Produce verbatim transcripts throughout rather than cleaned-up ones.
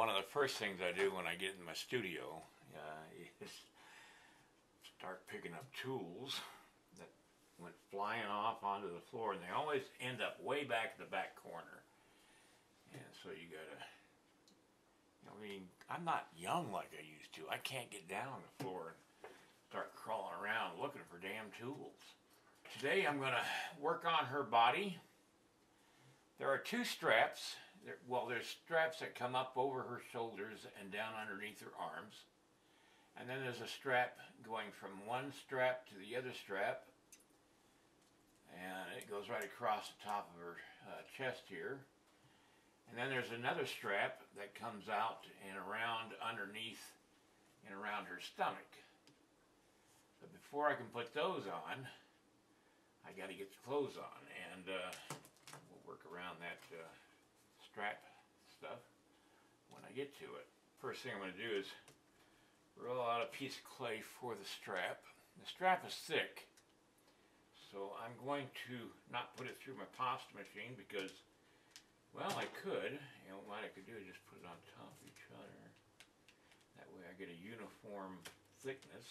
one of the first things I do when I get in my studio uh, is start picking up tools that went flying off onto the floor, and they always end up way back in the back corner. And so you gotta, you know, I mean, I'm not young like I used to. I can't get down on the floor and start crawling around looking for damn tools. Today I'm gonna work on her body. There are two straps. There, well, there's straps that come up over her shoulders and down underneath her arms. And then there's a strap going from one strap to the other strap. And it goes right across the top of her uh, chest here. And then there's another strap that comes out and around underneath and around her stomach. But before I can put those on, I got to get the clothes on. And uh, we'll work around that uh, strap stuff when I get to it. First thing I'm going to do is roll out a piece of clay for the strap. The strap is thick, so I'm going to not put it through my pasta machine because, well, I could. You know, what I could do is just put it on top of each other. That way I get a uniform thickness.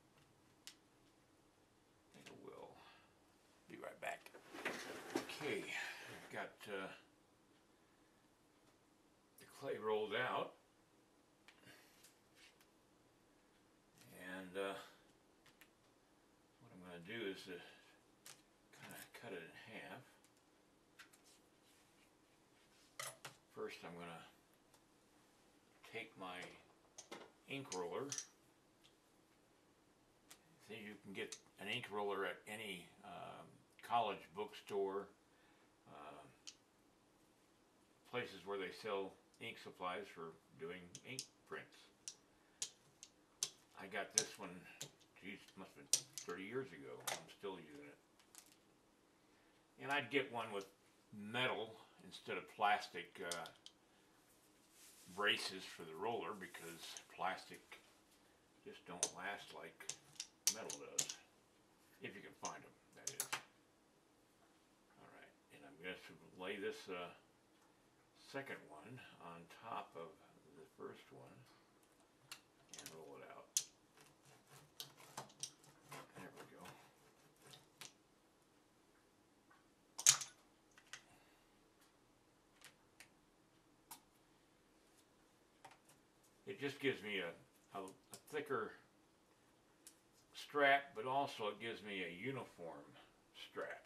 I think I will. Be right back. Okay, I've got uh, the clay rolled out. And uh, what I'm going to do is uh, kind of cut it in half. First I'm going to take my ink roller. See, you can get an ink roller at any um, college bookstore, uh, places where they sell ink supplies for doing ink prints. I got this one, geez, must have been thirty years ago. I'm still using it. And I'd get one with metal instead of plastic uh, braces for the roller, because plastic just don't last like metal does. If you can find them, that is. Alright, and I'm going to lay this uh, second one on top of the first one and roll it out. There we go. It just gives me a, a, a thicker strap, but also it gives me a uniform strap.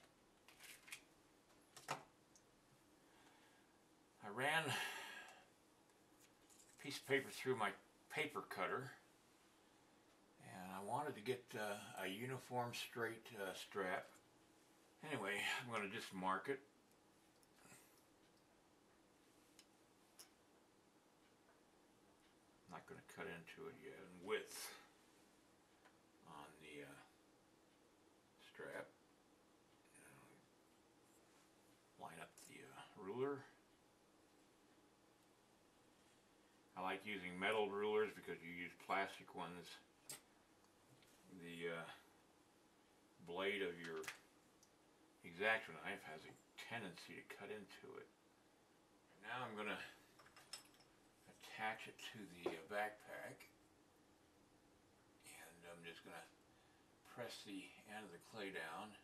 I ran a piece of paper through my paper cutter, and I wanted to get uh, a uniform straight uh, strap. Anyway, I'm going to just mark it. I'm not going to cut into it yet. And width on the uh, strap. Uh, line up the uh, ruler. I like using metal rulers because you use plastic ones. The uh, blade of your X-Acto knife has a tendency to cut into it. Now I'm going to attach it to the uh, backpack, and I'm just going to press the end of the clay down.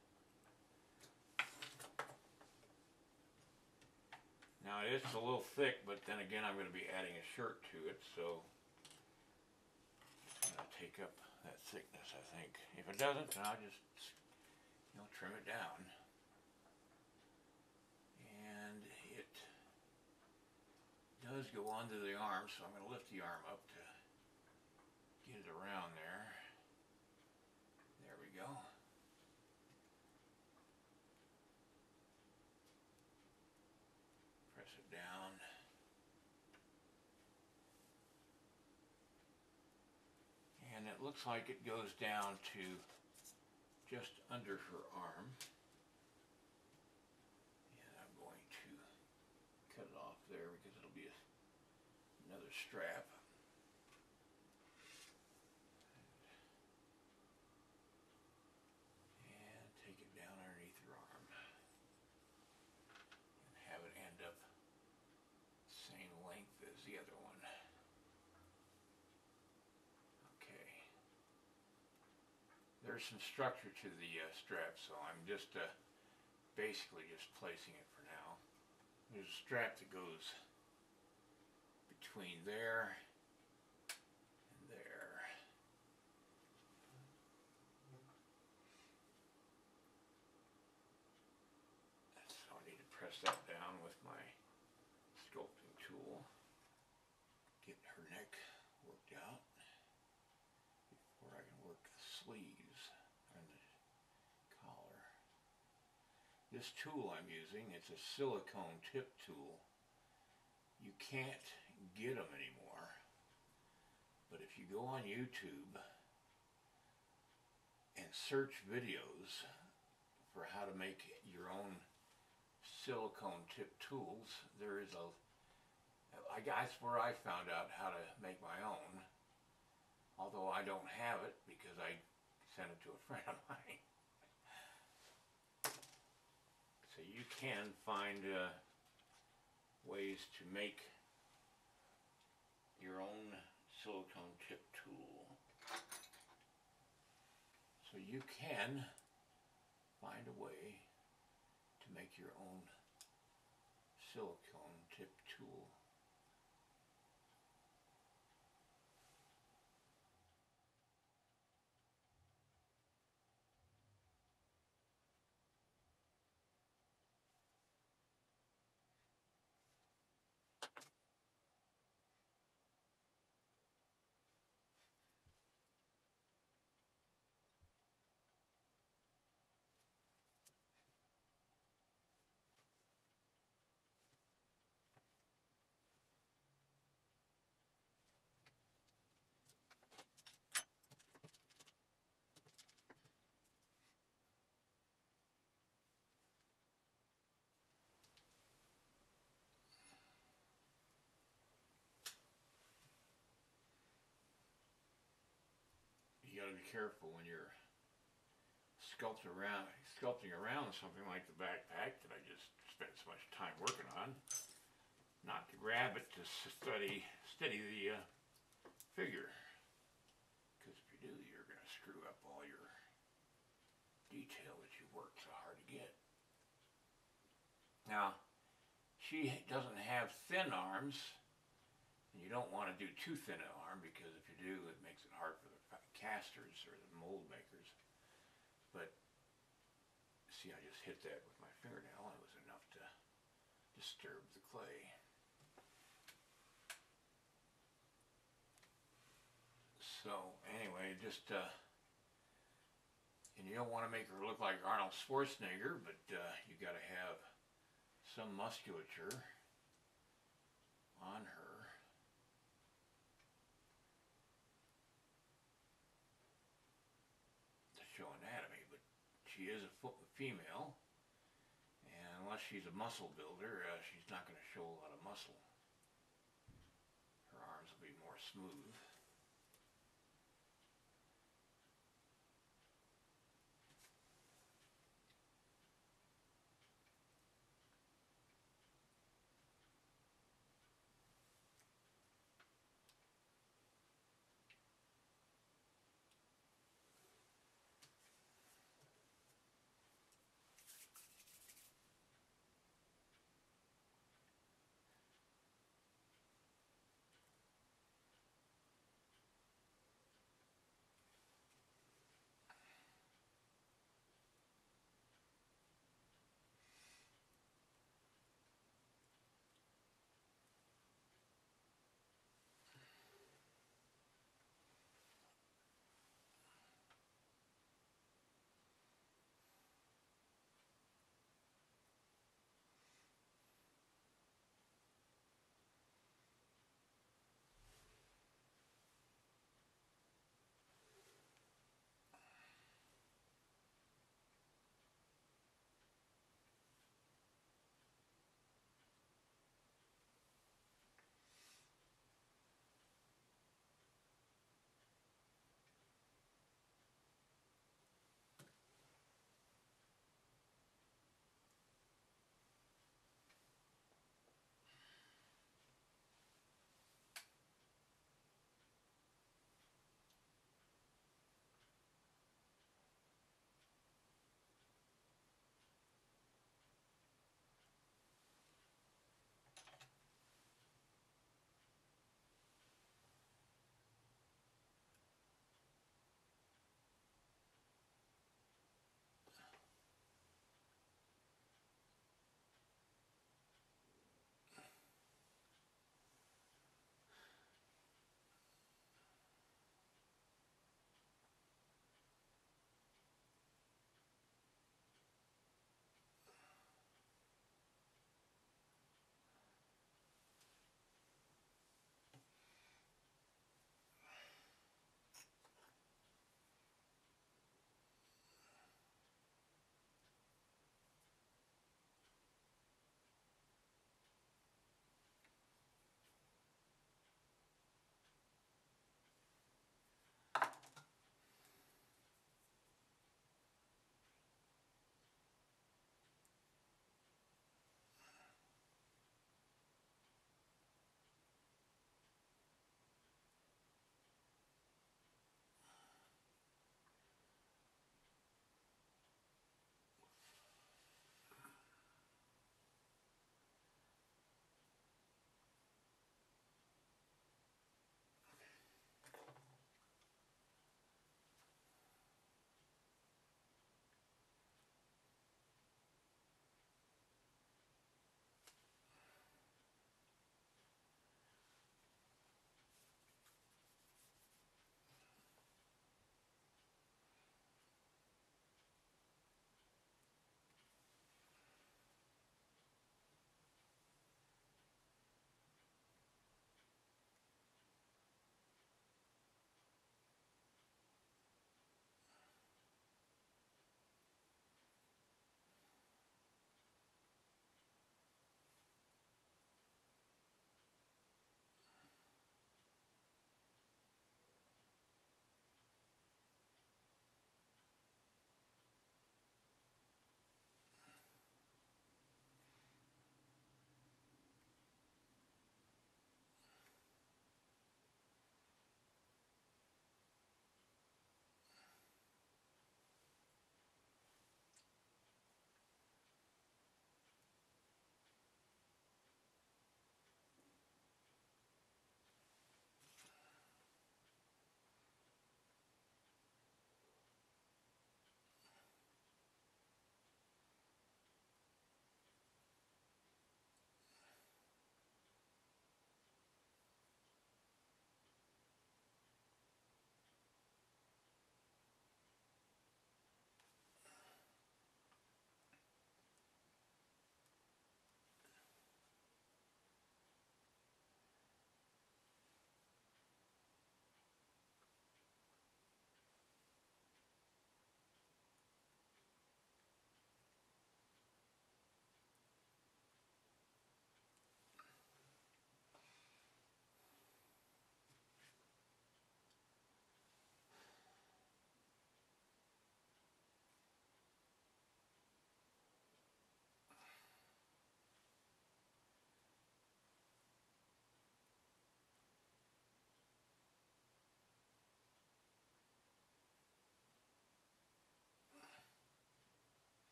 Now it's a little thick, but then again I'm going to be adding a shirt to it, so it's going to take up that thickness, I think. If it doesn't, then I'll just, you know, trim it down. And it does go onto the arm, so I'm going to lift the arm up to get it around there. There we go. Press it down. And it looks like it goes down to just under her arm. And I'm going to cut it off there because it'll be a, another strap. And take it down underneath her arm. And have it end up the same length as the other one. there's some structure to the uh, strap, so I'm just uh, basically just placing it for now. There's a strap that goes between there and there. So I need to press that down with my sculpting tool. Get her neck worked out before I can work the sleeves and the collar. This tool I'm using, it's a silicone tip tool. You can't get them anymore, but if you go on YouTube and search videos for how to make your own silicone tip tools, there is a I guess where I found out how to make my own, although I don't have it because I sent it to a friend of mine. So you can find uh, ways to make your own silicone tip tool. So you can find a way to make your own silicone tip tool. You got to be careful when you're sculpting around, sculpting around something like the backpack that I just spent so much time working on, not to grab it to study, steady the uh, figure, because if you do, you're going to screw up all your detail that you worked so hard to get. Now, she doesn't have thin arms, and you don't want to do too thin an arm, because if you do, it makes it hard for the casters or the mold makers. But see, I just hit that with my fingernail and it was enough to disturb the clay. So anyway, just uh, and you don't want to make her look like Arnold Schwarzenegger, but uh, you got to have some musculature on her. Show anatomy, but she is a female, and unless she's a muscle builder, uh, she's not going to show a lot of muscle. Her arms will be more smooth.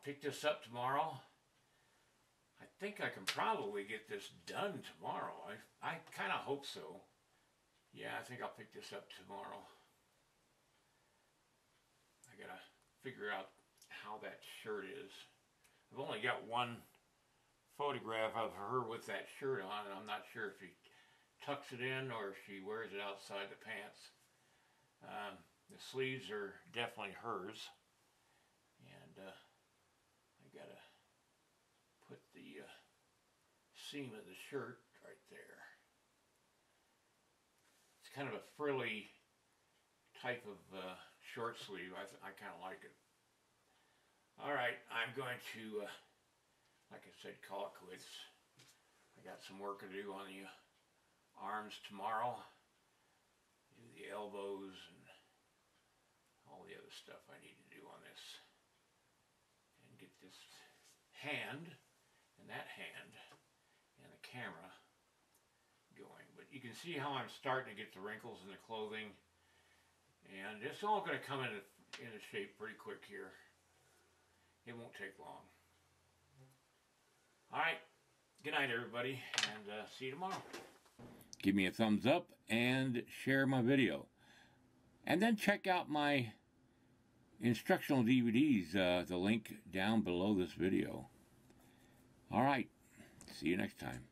pick this up tomorrow. I think I can probably get this done tomorrow. I, I kind of hope so. Yeah, I think I'll pick this up tomorrow. I gotta figure out how that shirt is. I've only got one photograph of her with that shirt on, and I'm not sure if she tucks it in or if she wears it outside the pants. Um, the sleeves are definitely hers, and uh, I gotta put the uh, seam of the shirt right there. It's kind of a frilly type of uh, short sleeve. I, I kind of like it. Alright, I'm going to, uh, like I said, call it quits. I got some work to do on the arms tomorrow. Do the elbows and all the other stuff I need to do on this. And get this hand and that hand and the camera going. But you can see how I'm starting to get the wrinkles in the clothing. And it's all going to come into, into shape pretty quick here. It won't take long. Alright, good night everybody, and uh, see you tomorrow. Give me a thumbs up and share my video. And then check out my instructional D V Ds, uh, the link down below this video. Alright, see you next time.